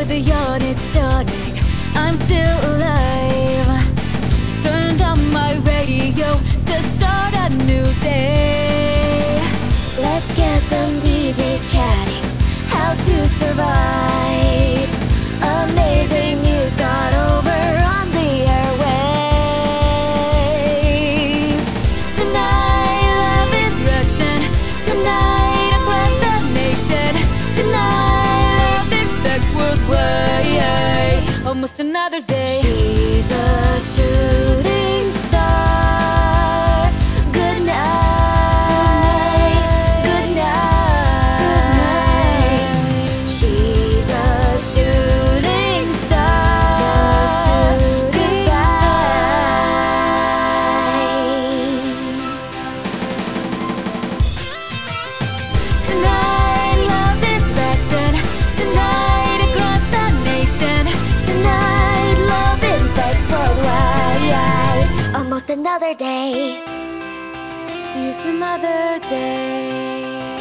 beyond, it's dawning. I'm still alive. Turned on my radio to start a new day. Let's get them DJs chatting how to survive. Amazing news got over on the airwaves. Tonight love is rushing. Tonight across the nation. Tonight love infects worldwide. Almost another day. She's a shooting star. Good night. Good night. She's a shooting star. Goodbye. Tonight love is rushing. Tonight across the nation. Tonight love infects worldwide. Almost another day. See you some other day.